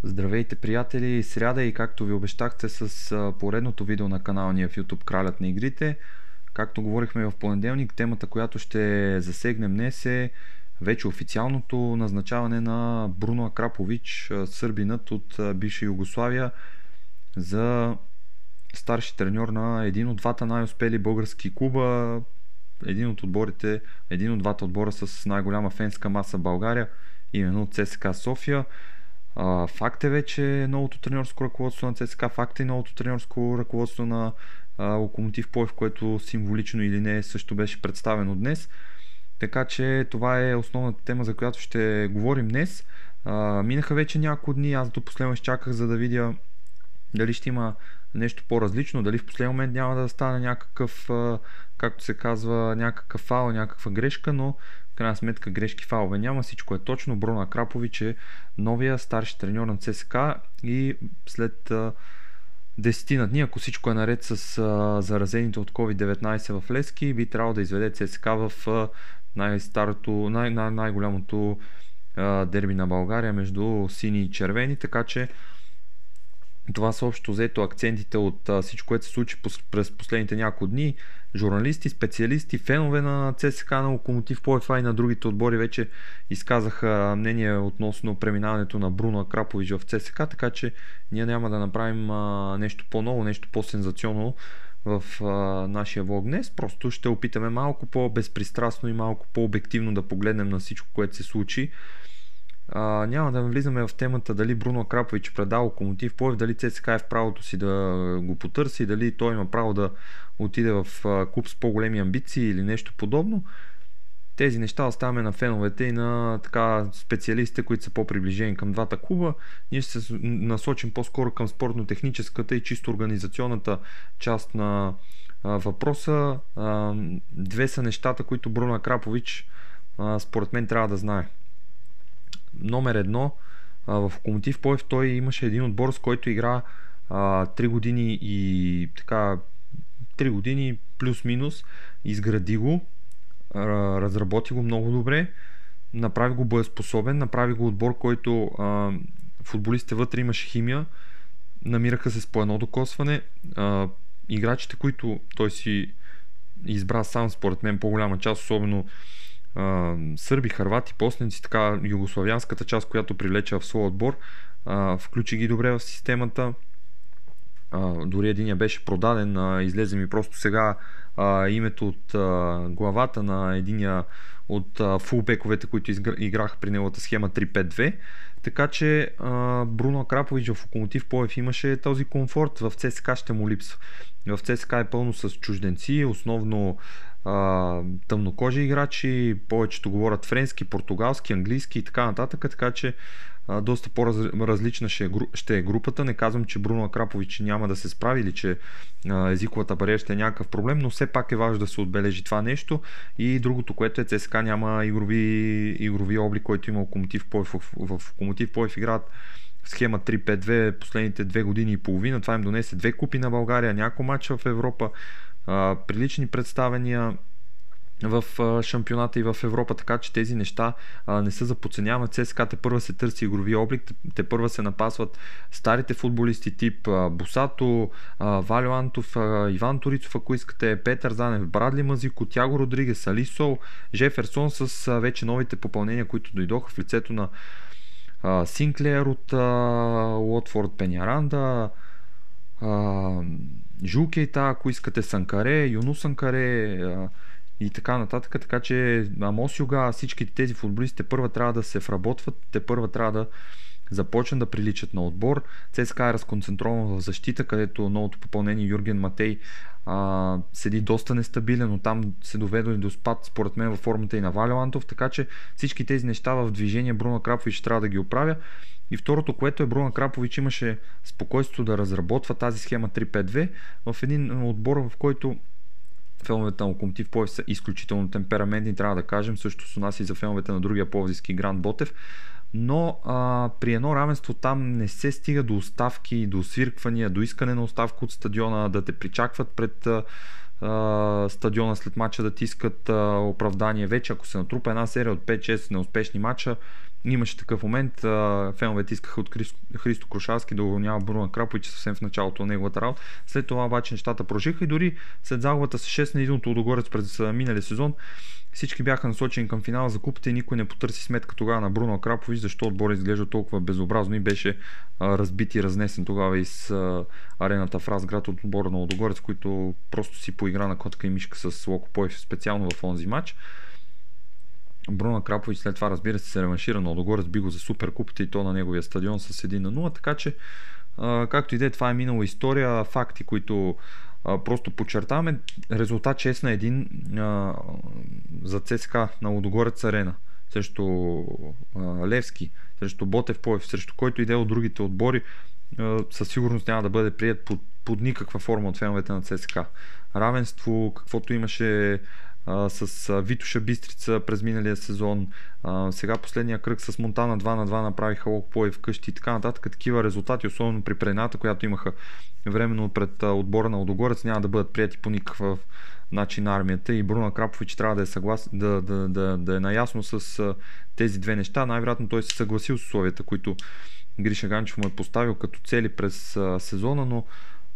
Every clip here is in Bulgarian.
Здравейте, приятели! Сряда и както ви обещахте с поредното видео на канала ни в YouTube Кралят на игрите. Както говорихме в понеделник, темата, която ще засегнем днес е вече официалното назначаване на Бруно Акрапович, сърбинът от бивша Югославия, за старши треньор на един от двата най-успели български клуба, един от двата отбора с най-голяма фенска маса в България, именно от ЦСКА София. Факт е вече новото треньорско ръководство на ЦСКА, факт е новото треньорско ръководство на Локомотив Пловдив, което символично или не също беше представено днес. Така че това е основната тема, за която ще говорим днес. Минаха вече няколко дни, аз до последно изчаках, за да видя дали ще има нещо по-различно, дали в последния момент няма да стане някакъв, както се казва, някакъв фаул, някаква грешка, но в крайна сметка грешки, фалове няма, всичко е точно. Бруно Акрапович е новия старши треньор на ЦСКА и след 10 на дни, ако всичко е наред с заразените от COVID-19 в Левски, би трябвало да изведе ЦСКА в най-голямото дерби на България между сини и червени, така че това са общо взето акцентите от всичко, което се случи през последните няколко дни. Журналисти, специалисти, фенове на ЦСКА, на Локомотив Пловдив и на другите отбори вече изказаха мнение относно преминаването на Бруно Акрапович в ЦСКА, така че ние няма да направим нещо по-ново, нещо по-сензационно в нашия влог днес. Просто ще опитаме малко по-безпристрастно и малко по-обективно да погледнем на всичко, което се случи. Няма да влизаме в темата дали Бруно Акрапович предал Локомотив Пловдив, дали ЦСКА е в правото си да го потърси, дали той има право да отиде в клуб с по-големи амбиции или нещо подобно. Тези неща оставяме на феновете и на специалистите, които са по-приближени към двата клуба. Ние ще се насочим по-скоро към спортно-техническата и чисто организационната част на въпроса. Две са нещата, които Бруно Акрапович според мен трябва да знае. Номер едно, в Локомотив Пловдив той имаше един отбор, с който игра 3 години и 3 години плюс-минус, изгради го, разработи го много добре, направи го боеспособен, направи го отбор, който футболистите вътре имаше химия, намираха се с по едно докосване, играчите, които той си избра сам, според мен по-голяма част, особено сърби, хървати, посненци, така югославянската част, която привлече в своя отбор, включи ги добре в системата. Дори единия беше продаден, излезе ми просто сега името от главата на единия от фулбековете, които играха при неговата схема 3-5-2. Така че Бруно Акрапович в Локомотив Пловдив имаше този комфорт, в ЦСКА ще му липсва. В ЦСКА е пълно с чужденци, основно тъмнокожи играчи, повечето говорят френски, португалски, английски и така нататък, така че доста по-различна ще е групата. Не казвам, че Бруно Акрапович няма да се справи или че езиковата бариера ще е някакъв проблем, но все пак е важно да се отбележи това нещо. И другото, което е, ЦСКА няма игрови облик, който има Локомотив Пловдив. В Локомотив Пловдив играят схема 3-5-2 последните 2 години и половина. Това им донесе 2 купи на България, няколко мача в Европа, прилични представения в шампионата и в Европа, така че тези неща не са за подценяване. ЦСКА те първа се търси игрови облик, те първа се напасват старите футболисти тип Босато, Валио Антов, Иван Торицов, ако искате, Петър Занев, Брадли Мазико, Тяго Родригес, Алисол, Жеферсон с вече новите попълнения, които дойдоха в лицето на Синклер от Уотфорд, Пеняранда, Жул Кейта, ако искате, Санкаре, Юну Санкаре и така нататък, така че Амос Юга, всички тези футболисти те първа трябва да се вработват, те първа трябва да започнат да приличат на отбор. ЦСКА е разконцентрирано в защита, където новото попълнение Юрген Матей седи доста нестабилен, но там се доведе до спад, според мен, във формата и на Валио Антов, така че всички тези неща в движение Бруно Акрапович трябва да ги оправя. И второто, което е, Бруно Акрапович имаше спокойствието да разработва тази схема 3-5-2 в един отбор, в който феновете на Локомотив Пловдив са изключително темпераментни, трябва да кажем, също с нас и за феновете на другия пловдивски Гранд Ботев, но при едно равенство там не се стига до оставки, до свирквания, до искане на оставка от стадиона, да те причакват пред стадиона след мача, да ти искат оправдание. Вече ако се натрупа една серия от 5-6 неуспешни мача, имаше такъв момент, феновете искаха от Христо Крушарски да уволнява Бруно Крапович съвсем в началото на неговата работа. След това обаче нещата продължиха и дори след загубата с 6-1 от Лудогорец през миналия сезон, всички бяха насочени към финала за купата и никой не потърси сметка тогава на Бруно Крапович, защо отборът изглежда толкова безобразно и беше разбит и разнесен тогава из арената в Разград от отбора на Лудогорец, който просто си поигра на котка и мишка с Локопоев, специално в онзи матч. Бруно Крапович след това, разбира се реваншира на Лудогорец, би го за суперкупата и то на неговия стадион с 1-0, така че както и да е, това е минала история, факти, които просто подчертаваме. Резултат 6-1 за ЦСКА на Лудогорец арена срещу Левски, срещу Ботев Поев, срещу който и да е от другите отбори, със сигурност няма да бъде прият под никаква форма от феновете на ЦСКА. Равенство, каквото имаше с Витоша Бистрица през миналия сезон, сега последния кръг с Монтана 2-2 направиха Локопоев вкъщи и така нататък. Такива резултати, особено при предната, която имаха временно пред отбора на Лудогорец, няма да бъдат прияти по никакъв начин на армията и Бруно Крапович трябва да е съгласен, да е наясно с тези две неща. Най-вероятно той се съгласил с условията, които Гриша Ганчев му е поставил като цели през сезона, но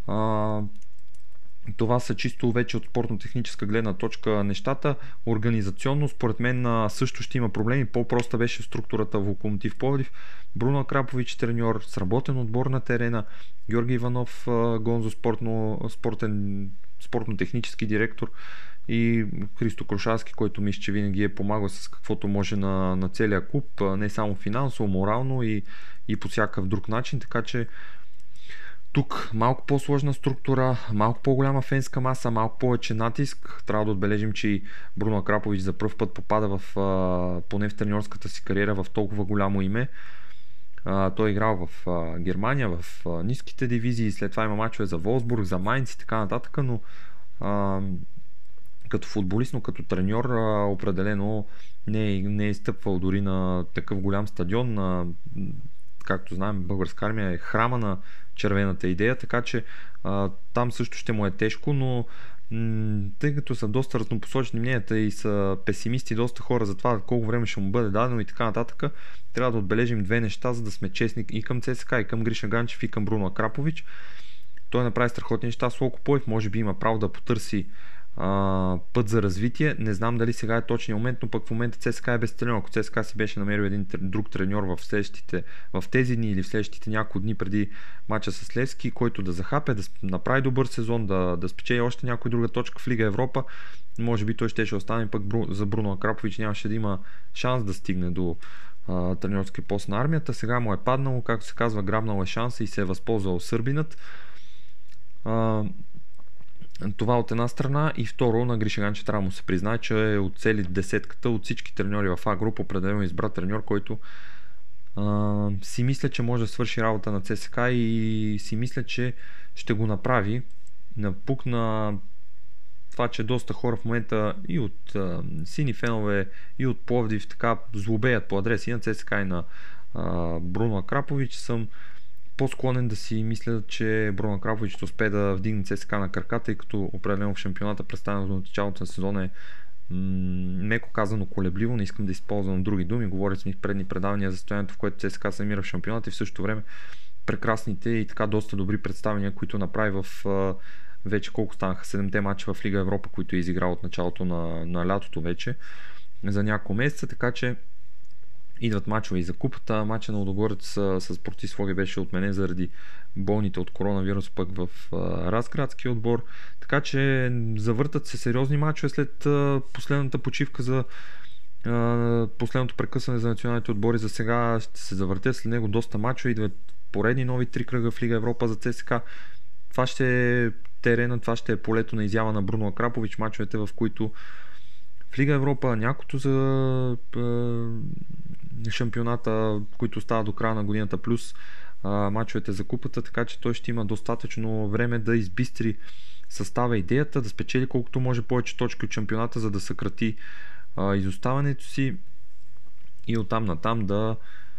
това са чисто вече от спортно-техническа гледна точка нещата. Организационно, според мен също ще има проблеми. По-проста беше структурата в Локомотив Пловдив. Бруно Крапович треньор, сработен отбор на терена, Георги Иванов Гонзо спортно-технически директор и Христо Крушарски, който мисля, че винаги е помагал с каквото може на целия клуб, не само финансово, морално и по всякакъв друг начин, така че тук малко по-сложна структура, малко по-голяма фенска маса, малко повече натиск. Трябва да отбележим, че и Бруно Крапович за пръв път попада поне в треньорската си кариера в толкова голямо име. Той е играл в Германия, в ниските дивизии, след това има мачове за Волсбург, за Майнц и така нататък, но като футболист, но като треньор определено не е стъпвал дори на такъв голям стадион. Както знаем, Българска армия е храма на червената идея, така че там също ще му е тежко, но тъй като са доста разнопосочни мненията и са песимисти доста хора за това колко време ще му бъде дадено и така нататък, трябва да отбележим две неща, за да сме честни и към ЦСКА, и към Гриша Ганчев, и към Бруно Крапович. Той направи страхотни неща с Локопоев, може би има право да потърси път за развитие. Не знам дали сега е точният момент, но пък в момента ЦСКА е без треньор. Ако ЦСКА си беше намерил един друг треньор в тези дни или в следващите няколко дни преди мача с Левски, който да захапе, да направи добър сезон, да спечели още някоя друга точка в Лига Европа, може би той ще остане, пък за Бруно Крапович нямаше да има шанс да стигне до треньорски пост на армията. Сега му е паднало, както се казва, грабнал е шанса и се е възползвал сърбинът. Това от една страна, и второ, на Гриша Ганчев трябва да му се признае, че е от цели десетката от всички треньори в А-група определено избра треньор, който си мисля, че може да свърши работа на ЦСКА и си мисля, че ще го направи. Напукна това, че доста хора в момента и от сини фенове, и от Пловдив така злобеят по адреси на ЦСКА и на Бруно Крапович. Съм по-склонен да си мисля, че Бруно Крапович ще успее да вдигне ЦСКА на краката, тъй като определено в шампионата представено до началото на сезона е меко казано колебливо. Не искам да използвам други думи. Говоря с в предни предавания за състоянието, в което ЦСКА се намира в шампионата и в същото време прекрасните и така доста добри представения, които направи в вече колко станаха 7-те мача в Лига Европа, които е изиграл от началото на лятото вече за няколко месеца, така че идват мачове и за купата. Мача на Лудогорец с Порти Своге беше отменен заради болните от коронавирус пък в Разградския отбор. Така че завъртат се сериозни мачове след последната почивка за последното прекъсване за националните отбори. За сега ще се завъртят след него доста мачове. Идват поредни нови 3 кръга в Лига Европа за ЦСКА. Това ще е терена, това ще е полето на изява на Бруно Крапович. Мачовете, в които в Лига Европа някото за шампионата, които става до края на годината, плюс мачовете за купата, така че той ще има достатъчно време да избистри състава, идеята, да спечели колкото може повече точки от шампионата, за да съкрати изоставането си и оттам натам да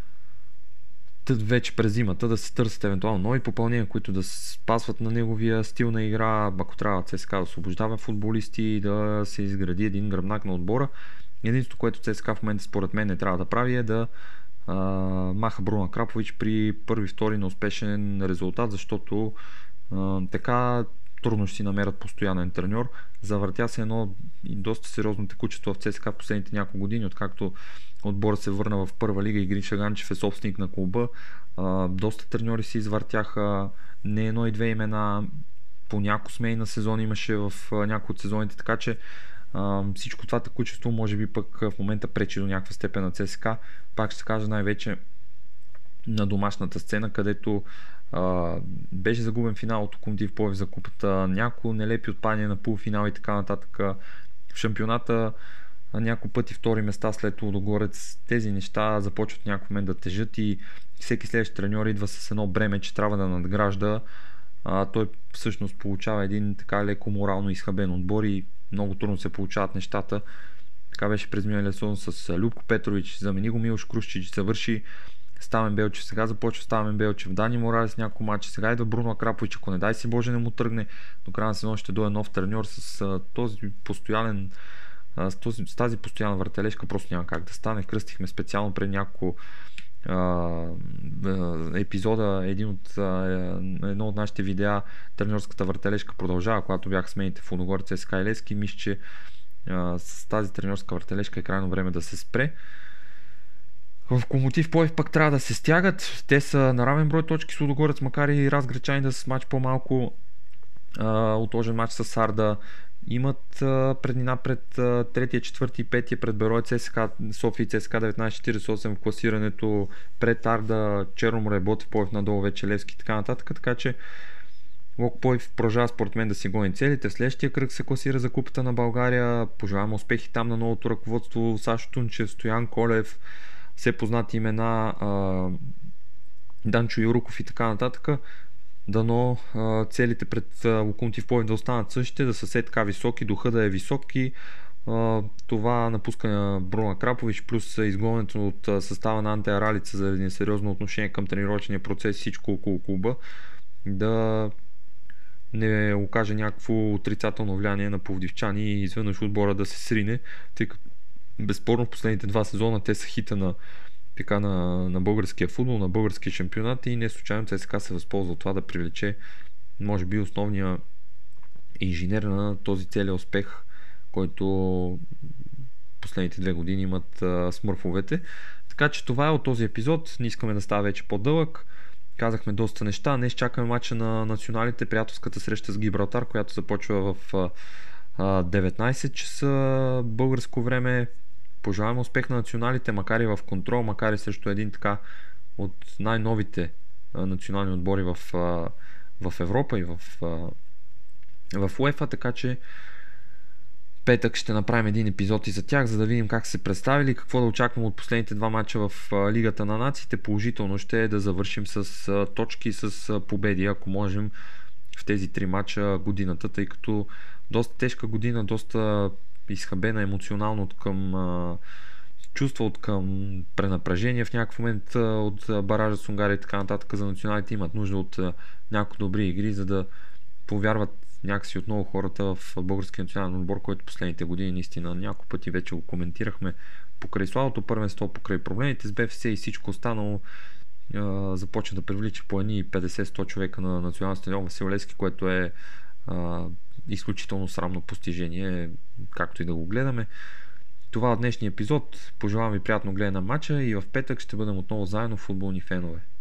вече през зимата да се търсят евентуално нови попълнения, които да спасват на неговия стил на игра, ако трябва ЦСКА да освобождава футболисти и да се изгради един гръбнак на отбора. Единството, което ЦСКА в момента според мен не трябва да прави, е да маха Бруно Крапович при първи-втори неуспешен резултат, защото така трудно ще си намерят постоянен треньор. Завъртя се едно доста сериозно текучество в ЦСКА в последните няколко години, откакто отборът се върна в първа лига и Гриша Ганчев е собственик на клуба. Доста треньори се извъртяха, не едно и две имена, по няколко смени на сезон имаше в някои от сезоните, така че всичко това текучество може би пък в момента пречи до някаква степен на ЦСКА. Пак ще кажа най-вече на домашната сцена, където беше загубен финал от Локомотив Пловдив за купата, няколко нелепи отпадания на полуфинал и така нататък. В шампионата няколко пъти втори места след Лудогорец. Тези неща започват някакъв момент да тежат и всеки следващ треньор идва с едно бреме, че трябва да надгражда. Той всъщност получава един така леко морално изхабен отбор и много трудно се получават нещата. Така беше през миналия сезон с Любко Петрович, замени го Милош Крушчич, завърши Стамен Белчев, сега започва Стамен Белчев, Дани Моралес няколко матча, сега идва Бруно Крапович, ако не дай си Боже не му тръгне, до края на сезон ще дойде нов треньор с този постоянен с тази постоянна въртележка просто няма как да стане. Кръстихме специално пред няколко епизода едно от нашите видеа треньорската въртележка продължава, когато бяха смените в Лудогорец, ЦСКА и Левски. Мисля, че с тази треньорска въртележка е крайно време да се спре. В Локомотив Пловдив пък трябва да се стягат. Те са на равен брой точки с Лудогорец, макар и Разградчани да са с матч по-малко, отложен матч с Арда. Имат преднина пред третия, четвърти и петия, пред Берой, ЦСКА, София и ЦСКА 1948 в класирането, пред Арда, Черноморе, Ботев Пловдив надолу, вече Левски и така нататък, така че Лок Пловдив продължава според мен да си гони целите. В следващия кръг се класира за Купата на България. Пожелавам успехи там на новото ръководство, Сашо Тунчев, Стоян Колев, все познати имена, Данчо Юруков и така нататък. Дано целите пред Локомотив Пловдив да останат същите, да са все така високи, духа да е високи. Това напускане на Бруно Крапович плюс изгонването от състава на Анте Аралица заради несериозно отношение към тренировъчния процес, всичко около клуба, да не окаже някакво отрицателно влияние на пловдивчани и изведнъж отбора да се срине, тъй като безспорно в последните два сезона те са хита на българския футбол, на българския шампионат и не случайно ЦСКА се възползва от това да привлече може би основния инженер на този целия успех, който последните 2 години имат смърфовете. Така че това е от този епизод. Не искаме да става вече по-дълъг. Казахме доста неща. Днес чакаме мача на националите, приятелската среща с Гибралтар, която започва в 19 часа българско време. Пожелаваме успех на националите, макар и в контрол, макар и срещу един така от най-новите национални отбори в Европа и в УЕФА, така че петък ще направим един епизод и за тях, за да видим как се представили, какво да очакваме от последните два мача в Лигата на нациите. Положително ще е да завършим с точки, с победи, ако можем в тези 3 мача годината, тъй като доста тежка година, доста изхабена емоционално от към чувства, от към пренапрежение в някакъв момент от баража с Унгария и така нататък. За националите имат нужда от някои добри игри, за да повярват някакси отново хората в българския национален отбор, който последните години наистина няколко пъти вече го коментирахме покрай слабото първенство, покрай проблемите с БФС и всичко останало, започна да привлича по едни 50-100 човека на национален стадион Васил Левски, което е изключително срамно постижение, както и да го гледаме. Това е от днешния епизод. Пожелавам ви приятно гледане на матча и в петък ще бъдем отново заедно футболни фенове.